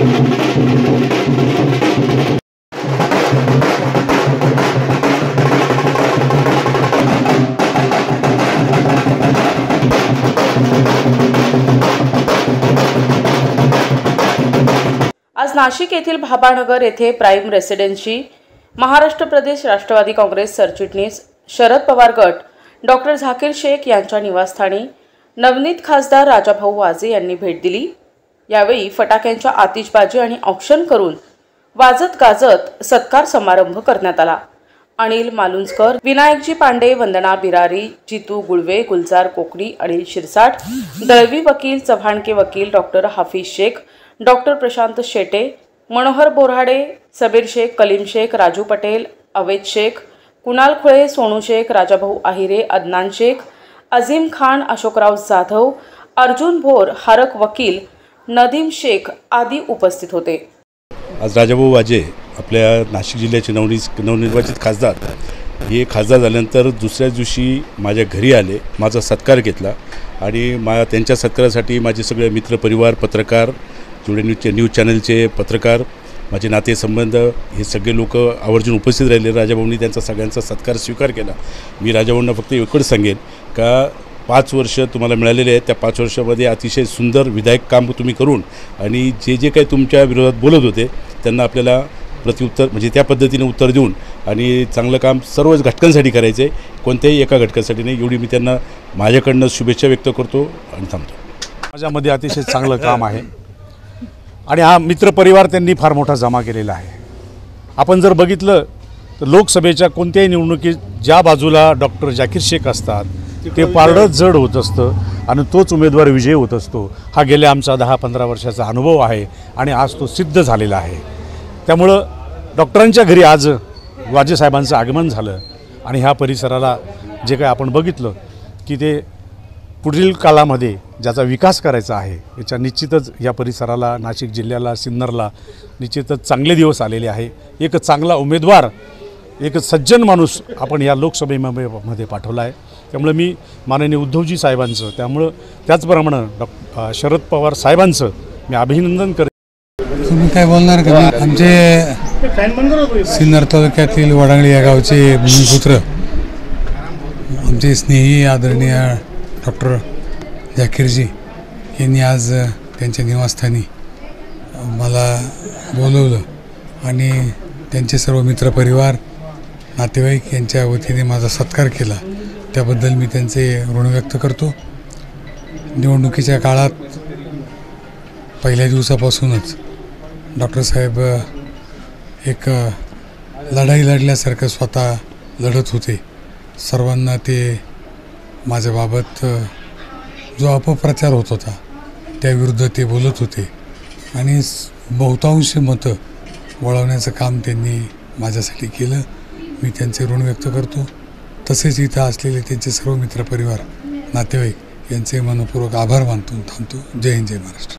आज नाशिक येथील भाबानगर येथे prime residency Maharashtra Pradesh Rashtravadi Congress सरचिटणीस शरद पवार गट डॉक्टर झाकीर शेख यांच्या निवासस्थानी नवनीत खासदार राजाभाऊ वाजे यांनी भेट दिली। यावेळी फटाक्यांच्या आतिषबाजी आणि औक्षण करून वाजत गाजत सत्कार समारंभ करण्यात आला। अनिल मालुंजकर, विनायकजी पांडे, वंदना बिरारी, जितू गुळवे, गुलजार कोकणी, अनिल शिरसाट, दळवी वकील, चव्हाणके वकील, डॉक्टर हाफिज शेख, डॉक्टर प्रशांत शेटे, मनोहर बोराडे, सबीर शेख, कलीम शेख, राजू पटेल, अवेद शेख, कुणाल खुळे, सोनू शेख, राजाभाऊ आहिरे, अदनान शेख, अजीम खान, अशोकराव जाधव, अर्जुन भोर, हारक वकील, नदीम शेख आदी उपस्थित होते। आज राजाभाऊ वाजे आपल्या नाशिक जिल्ह्याचे नवनिर्वाचित खासदार हे खासदार झाल्यानंतर दुसऱ्या दिवशी माझ्या घरी आले, माझा सत्कार घेतला आणि त्यांच्या सत्कारासाठी माझे सगळे मित्र परिवार, पत्रकार, जुडे न्यूज चॅनलचे पत्रकार, माझे नातेसंबंध हे सगळे लोक आवर्जून उपस्थित राहिले। राजाभाऊंनी त्यांचा सगळ्यांचा सत्कार स्वीकार केला। मी राजाभाऊंना फक्त एवढंच सांगेन का 5 वर्ष तुम्हाला मिळालेले आहेत, त्या 5 वर्षामध्ये अतिशय सुंदर विधायक काम तुम्ही करून आणि जे काही तुमच्या विरोधात बोलत होते त्यांना आपल्याला प्रत्युत्तर म्हणजे त्या पद्धतीने उत्तर देऊन आणि चांगलं काम सर्वच घटकांसाठी करायचं आहे, कोणत्याही एका घटकासाठी नाही। एवढी मी त्यांना माझ्याकडनं शुभेच्छा व्यक्त करतो आणि थांबतो। माझ्यामध्ये अतिशय चांगलं काम आहे आणि हा मित्रपरिवार त्यांनी फार मोठा जमा केलेला आहे। आपण जर बघितलं तर लोकसभेच्या कोणत्याही निवडणुकीत ज्या बाजूला डॉक्टर झाकीर शेख असतात ते पारडं जड होत असतं आणि तोच उमेदवार विजयी होत असतो। हा गेल्या आमचा 10-15 वर्षाचा अनुभव आहे आणि आज तो सिद्ध झालेला आहे। त्यामुळं डॉक्टरांच्या घरी आज वाजे साहेबांचं आगमन झालं आणि ह्या परिसराला जे काही आपण बघितलं की ते पुढील काळामध्ये ज्याचा विकास करायचा आहे याच्या निश्चितच या परिसराला, नाशिक जिल्ह्याला, सिन्नरला निश्चितच चांगले दिवस आलेले आहे। एक चांगला उमेदवार, एक सज्जन माणूस आपण या लोकसभेमध्ये पाठवला आहे। त्यामुळे मी माननीय उद्धवजी साहेबांचं, त्यामुळं त्याचप्रमाणे शरद पवार साहेबांचं मी अभिनंदन करेन। तुम्ही काय बोलणार का? आमचे सिन्नर तालुक्यातील वडांगळी या गावचे भूमिपुत्र, आमचे स्नेही आदरणीय डॉक्टर झाकीरजी यांनी आज त्यांच्या निवासस्थानी मला बोलवलं आणि त्यांचे सर्व मित्रपरिवार, नातेवाईक यांच्या वतीने माझा सत्कार केला। त्याबद्दल मी त्यांचे ऋण व्यक्त करतो। निवडणुकीच्या काळात पहिल्या दिवसापासूनच डॉक्टर साहेब एक लढाई लढल्यासारखं स्वतः लढत होते। सर्वांना ते माझ्याबाबत जो अपप्रचार होत होता त्याविरुद्ध ते बोलत होते आणि बहुतांश मतं वळवण्याचं काम त्यांनी माझ्यासाठी केलं। मी त्यांचे ऋण व्यक्त करतो। तसेच इथं असलेले त्यांचे सर्व मित्रपरिवार, नातेवाईक यांचे मनपूर्वक आभार मानतो थांबतो। जय हिंद, जय महाराष्ट्र।